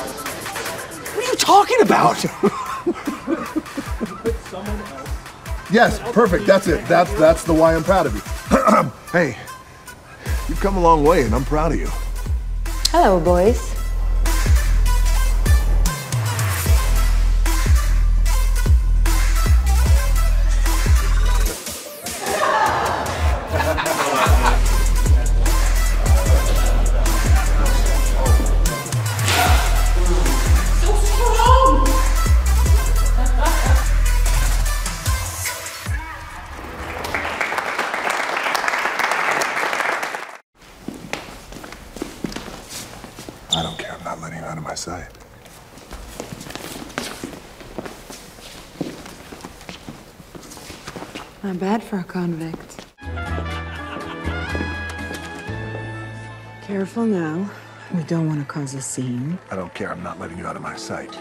What are you talking about? Yes, perfect. That's it. That's the why I'm proud of you. Hey, you've come a long way, and I'm proud of you. Hello, boys. I don't care. I'm not letting you out of my sight. Not bad for a convict. Careful now. We don't want to cause a scene. I don't care. I'm not letting you out of my sight.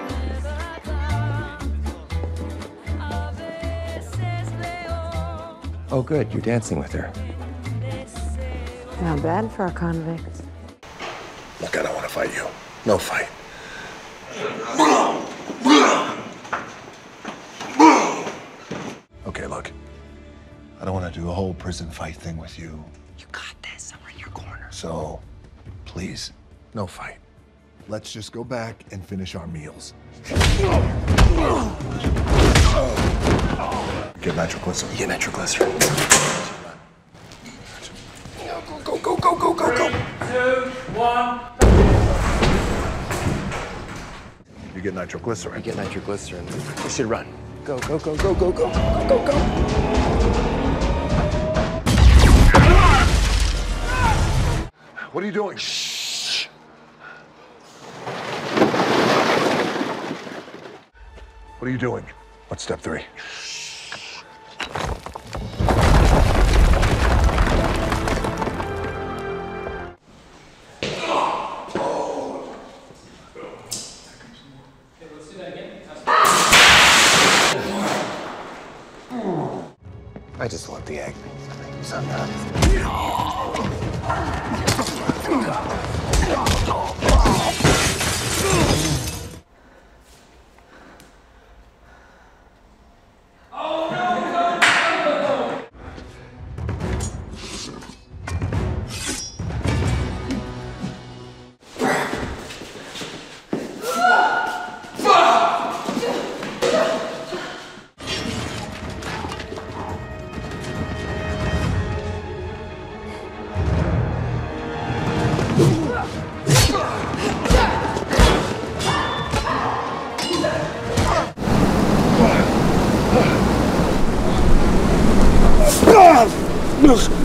Oh, good. You're dancing with her. Not bad for a convict. Look, I don't want to fight you. No fight. Okay, look. I don't want to do a whole prison fight thing with you. You got this. I'm in your corner. So, please, no fight. Let's just go back and finish our meals. Get nitroglycerin. You get nitroglycerin. Go, go, go, go, go, go. 3, 2, 1. You get nitroglycerin. You get nitroglycerin. We should run. Go, go, go, go, go, go, go, go, go. What are you doing? Shh. What are you doing? What's step 3? I just want the egg. Ugh!